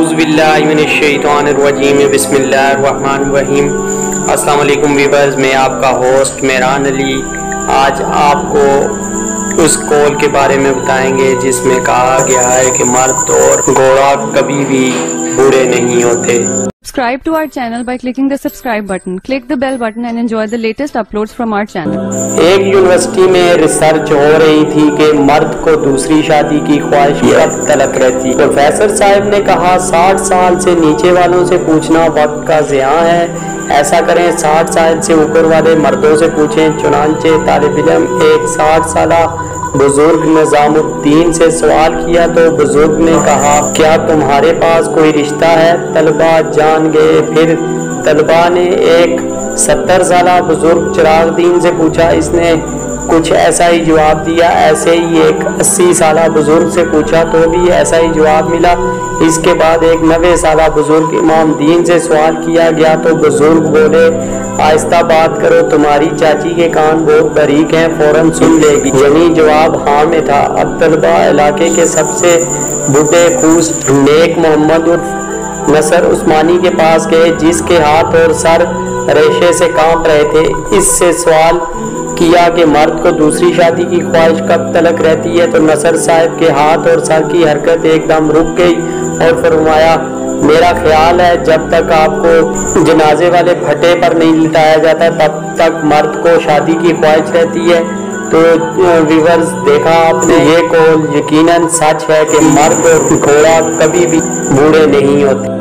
اعوذ باللہ من الشیطان الرجیم بسم اللہ الرحمن الرحیم۔ السلام علیکم ویورز، میں آپ کا ہوسٹ میران علی آج آپ کو اس قول کے بارے میں بتائیں گے جس میں کہا گیا ہے کہ مرد اور گھوڑا کبھی بھی برے نہیں ہوتے۔ Subscribe to our channel by clicking the subscribe button. Click the bell button and enjoy the latest uploads from our channel. ایک یونیورسٹی میں ریسرچ ہو رہی تھی کہ مرد کو دوسری شادی کی خواہش کب تلک رہتی۔ پروفیسر صاحب نے کہا 60 سال سے نیچے والوں سے پوچھنا وقت کا ضیاع ہے، ایسا کریں 60 سال سے اوپر والے مردوں سے پوچھیں۔ چنانچہ طالب علم ایک 60 سالہ بزرگ نظام الدین سے سوال کیا تو بزرگ نے کہا کیا تمہارے پاس کوئی رشتہ ہے؟ طلباء جان گئے۔ پھر طلباء نے ایک 70 سالہ بزرگ چراغ دین سے پوچھا، اس نے کچھ ایسا ہی جواب دیا۔ ایسے ہی ایک 80 سالہ بزرگ سے پوچھا تو بھی ایسا ہی جواب ملا۔ اس کے بعد ایک 90 سالہ بزرگ امام دین سے سوال کیا گیا تو بزرگ بولے آہستہ بات کرو، تمہاری چاچی کے کان بہت باریک ہیں، فوراً سن لے گی۔ یعنی جواب ہاں میں تھا۔ اب طلباء علاقے کے سب سے بوڑھے خوش نیک محمد عرف نصر عثمانی کے پاس گئے جس کے ہاتھ اور سر ریشے سے کانپ رہے تھے۔ اس سے سوال کیا کہ مرد کو دوسری شادی کی خواہش کب تلک رہتی ہے تو نصر صاحب کے ہاتھ اور سر کی حرکت ایک دم رک گئی اور فرمایا میرا خیال ہے جب تک آپ کو جنازے والے پھٹے پر نہیں لٹایا جاتا تب تک مرد کو شادی کی خواہش رہتی ہے۔ تو ویورز دیکھا آپ نے، یہ قول یقیناً سچ ہے کہ مرد اور گھوڑا کبھی بھی بوڑھے نہیں ہوتے۔